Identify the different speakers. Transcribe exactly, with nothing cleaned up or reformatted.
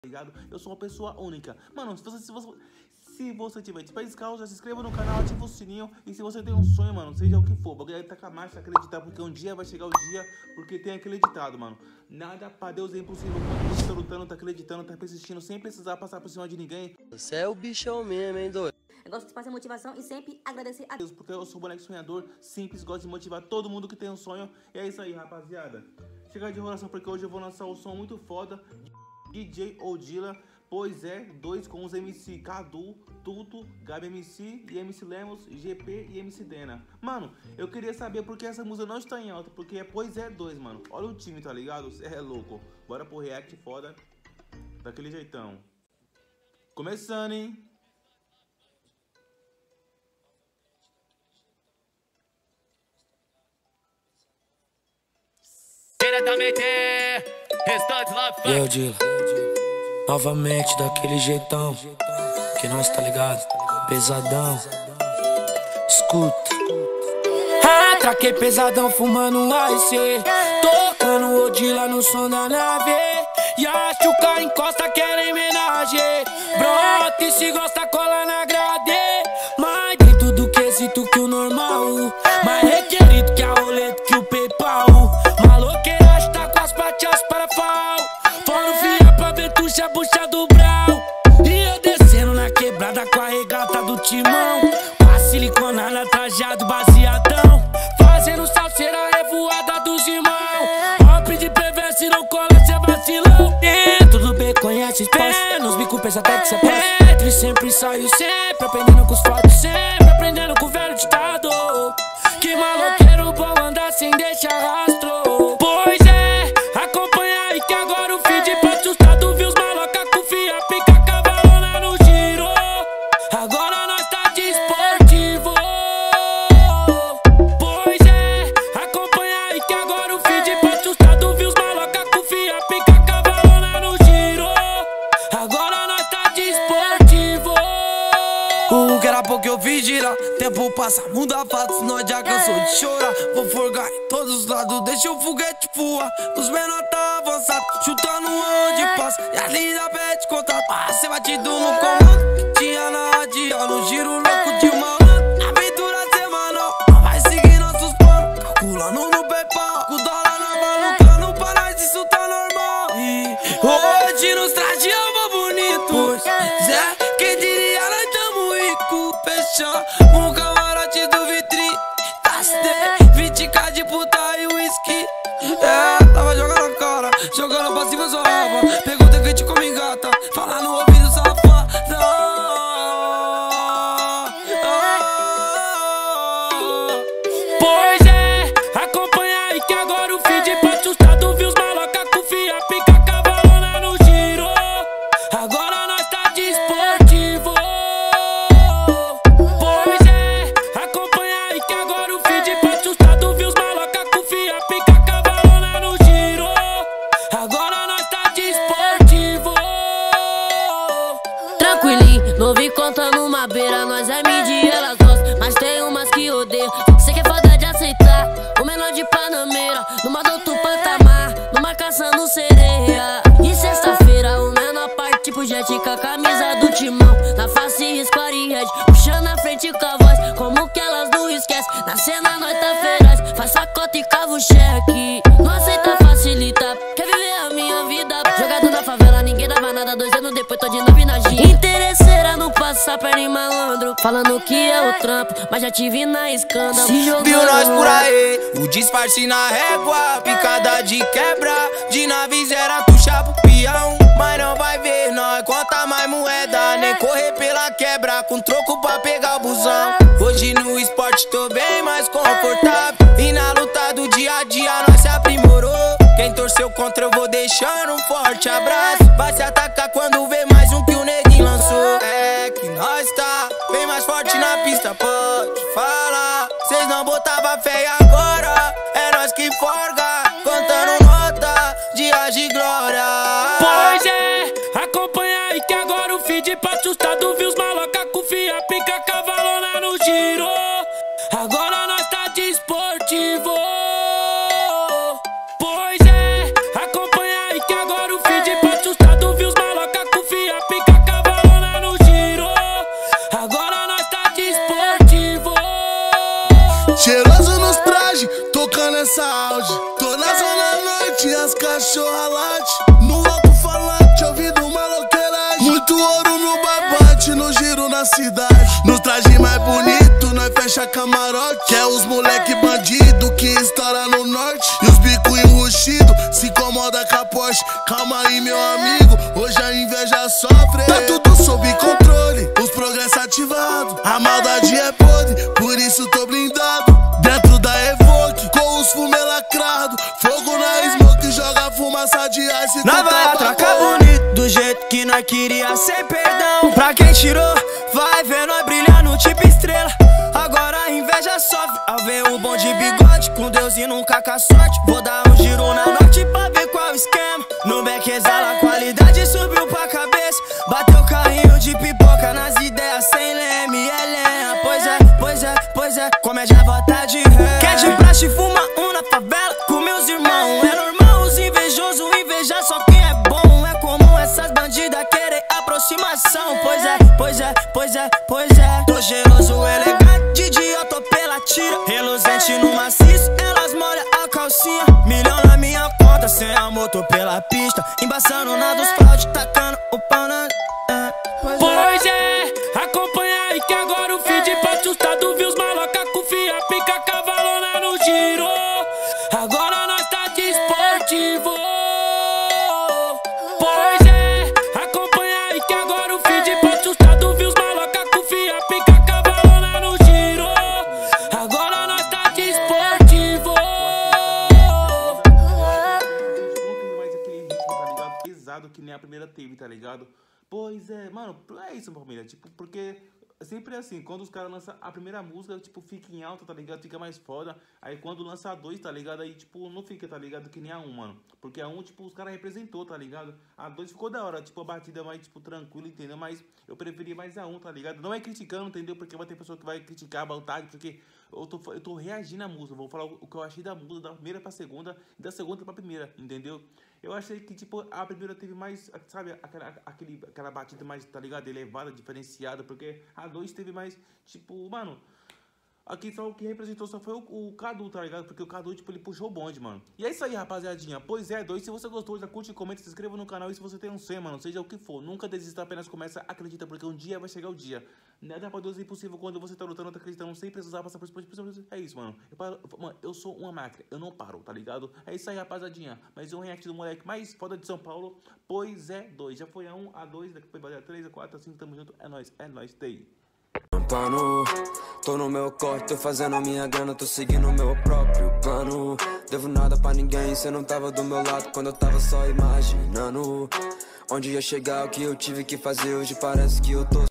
Speaker 1: ligado? Eu sou uma pessoa única. Mano, se você, se você, se você tiver de pés calços, já se inscreva no canal, ativa o sininho. E se você tem um sonho, mano, seja o que for, bagulho tá com a marcha, acreditar, porque um dia vai chegar o dia, porque tem aquele ditado, mano. Nada pra Deus é impossível. Quando você tá lutando, tá acreditando, tá persistindo, sem precisar passar por cima de ninguém.
Speaker 2: Você é o bichão mesmo, hein, doido?
Speaker 3: Eu gosto de fazer motivação e sempre agradecer a
Speaker 1: Deus, porque eu sou boneco sonhador, simples, gosto de motivar todo mundo que tem um sonho. E é isso aí, rapaziada. Chega de enrolação, porque hoje eu vou lançar um som muito foda. D J Odila, pois é, dois com os M C Cadu, Tuto, Gabi M C e M C Lemos, G P e M C Dena. Mano, eu queria saber por que essa música não está em alta, porque é Pois é dois, mano. Olha o time, tá ligado? Cê é louco. Bora pro react foda, daquele jeitão. Começando, hein?
Speaker 4: Diretamente, restante lá
Speaker 5: E aí, Odila, novamente daquele jeitão que nós tá ligado, pesadão. Escuta. Ah, traquei pesadão fumando um A C, tocando Odila no som da nave. E acho que o cara encosta, querem homenagem. Brota e se gosta, cola na grade. Mais dentro do quesito que o normal, mais requerido que a roleta, que o PayPal. Maloqueira está com as patas para fal. Fora o fia pra ventuxa, bucha do brau. E eu descendo na quebrada com a regata do timão, com a siliconada, trajado baseadão, fazendo salseira revoada dos irmãos. Hop de perverso e não cola, cê vacilão. Dentro do B conhece espaço, nos bico pensa até que cê passa. Entre sempre saio sempre, aprendendo com os fatos, sempre aprendendo com o velho ditado. Que maloqueiro bom andar sem deixar rastro. Pois é, acompanha aí que agora o feed pra assustado. Viu os maloca com fia, pica, cavalona no giro. Agora nós tá de esportivo. Pois é, acompanha aí que agora o feed pra assustado. Viu os maloca com fia, pica, cavalona no giro. Agora nós tá de esportivo.
Speaker 6: O que era pouco eu vi girar, tempo passa, muda fatos, nós já cansou de chorar. Vou forgar em todos os lados, deixa o foguete voar. Os menor tá avançado, chutando onde passa. E a linda pede contato, pra ser batido no comando. Tinha na radial, no giro louco de malandro. Aventura semanal, vai seguir nossos planos. Calculando no PayPal, com o dólar na mão, lucrando pra nós, isso tá normal. E hoje nos trajeamos bonito, pois é, quem diria nós tamo rico. Fechar um camarote do vitrine, gastei vinte k de puta e whisky. É, tava jogando a cara, jogando pra cima sua raba. Pergunta quem te come gata, fala no ouvido safada.
Speaker 5: Pois é, acompanha aí que agora o feed pra assustado. Viu os maloca com fia, pica, cavalona no giro. Agora nós tá de esportivo. Pois é, acompanha aí que agora o feed pra assustado. Viu os maloca com fia, pica, cavalona no giro. Agora nós tá de esportivo.
Speaker 3: tranquilinho, novo e contando uma beira. Nós é medir, elas gostam, mas tem umas que odeiam. Cê que é foda de aceitar, o menor de Panameira, numa do outro patamar, numa caçando sereia. E sexta-feira o menor parte tipo jet com a camisa do timão, na face risco a red, puxando a frente com a voz, como que elas não esquecem. Na cena nós tá feraz, faz sacota e cava o cheque. Não aceita, facilita, quer viver a minha vida. Jogado na favela, ninguém dava nada, dois anos depois tô de novo na ginha. Interesseira não passa perna em malandro, falando que é o trampo, mas já te vi na escândalo.
Speaker 6: Viu nós por aí, o disfarce na régua, picada de quebra, de naves era tuxa pro peão. Mas não vai ver, nós conta mais moeda, nem correr pela quebra, com troco pra pegar o busão. Hoje no esporte tô bem mais confortável, e na luta do dia a dia nós se aprimorou. Quem torceu contra eu vou deixando um forte abraço. Vai se atacar quando vê mais um que o neguinho lançou. É que nós tá bem mais forte na pista, pode falar. Cês não botava fé e agora é nós que forga, contando nota, dias de glória.
Speaker 5: Pois é, acompanha aí que agora o feed pra assustado. Viu os maloca com fia, pica, cavalona no giro. Agora nós tá de esportivo. Pois é, acompanha aí que agora o feed pra assustado. Viu os maloca
Speaker 7: cachorra late, no alto-falante, ouvindo maloqueiragem. Muito ouro no babate, no giro na cidade. No traje mais bonito, nós fecha camarote. Que é os moleque bandido que estoura no norte. E os bico enrustido, se incomoda com a Porsche. Calma aí, meu amigo, hoje a inveja sofre. Tá tudo sob controle, os progressos ativados. A maldade é podre, por isso tô blindado. Dentro da Evoque, com os fume lacrado. Fogo na smoke, joga fumaça de ice.
Speaker 6: Nós vai atracar bonito, do jeito que nós queria, sem perdão. Pra quem tirou, vai ver nós brilhar no tipo estrela. Agora a inveja sofre ao ver o bom de bigode. Com Deus e nunca com a sorte. Vou dar um giro na norte pra ver qual o esquema. No back exala a qualidade, subiu pra cabeça. Bateu carrinho de pipoca nas ideias sem leme, é lenha. Pois é, pois é, pois é, comédia volta de ré. Quer de praxe, fuma um na favela com meus irmãos. É normal os invejosos invejar só quem é bom. É comum essas bandidas querer aproximação. Pois é, pois é, pois é, pois é. Tô cheiroso, elegante, de idiota pela tira. Reluzente no maciço, elas molham a calcinha. Milhão na minha conta, sem amor, tô pela pista. Embaçando na dos fraude, tacando o pau na... É, pois,
Speaker 5: pois é, é, acompanha aí que agora o feed pra assustado. Viu os maloca com fia, pica cavalona no giro. Agora nós tá de esportivo. Pois é, acompanha aí que agora o feed pra assustado. Viu os maloca com fia, pica cavalona no giro. Agora nós tá de esportivo.
Speaker 1: Mais aquele ritmo, tá ligado? Pesado que nem a primeira teve, tá ligado? Pois é, mano, é isso, família. Tipo, porque sempre é assim, quando os caras lançam a primeira música, tipo, fica em alta, tá ligado? Fica mais foda. Aí quando lança a dois, tá ligado? Aí, tipo, não fica, tá ligado? Que nem a um, mano. Porque a um, tipo, os caras representou, tá ligado? A dois ficou da hora, tipo, a batida mais, tipo, tranquila, entendeu? Mas eu preferi mais a um, tá ligado? Não é criticando, entendeu? Porque vai ter pessoa que vai criticar a vontade, porque eu tô, eu tô reagindo à música. Vou falar o que eu achei da música, da primeira pra segunda e da segunda pra primeira, entendeu? Eu achei que, tipo, a primeira teve mais, sabe, aquela, aquele, aquela batida mais, tá ligado? Elevada, diferenciada, porque a dois teve mais, tipo, mano... Aqui só o que representou só foi o, o Cadu, tá ligado? Porque o Cadu, tipo, ele puxou o bonde, mano. E é isso aí, rapaziadinha. Pois é, dois. Se você gostou, já curte, comenta, se inscreva no canal. E se você tem um sonho, mano, seja o que for, nunca desista, apenas começa, acredita, porque um dia vai chegar o dia. Nada pra Deus é impossível quando você tá lutando, tá acreditando, sem precisar passar por isso. É isso, mano. Eu, paro, mano, eu sou uma máquina, eu não paro, tá ligado? É isso aí, rapaziadinha. Mas um react do moleque mais foda de São Paulo. Pois é, dois. Já foi a um, a dois, daqui foi a três, a quatro, a cinco, tamo junto. É nóis, é nóis, tem.
Speaker 6: Pano, tô no meu corte, tô fazendo a minha grana, tô seguindo o meu próprio plano. Devo nada pra ninguém, cê não tava do meu lado quando eu tava só imaginando onde ia chegar, o que eu tive que fazer, hoje parece que eu tô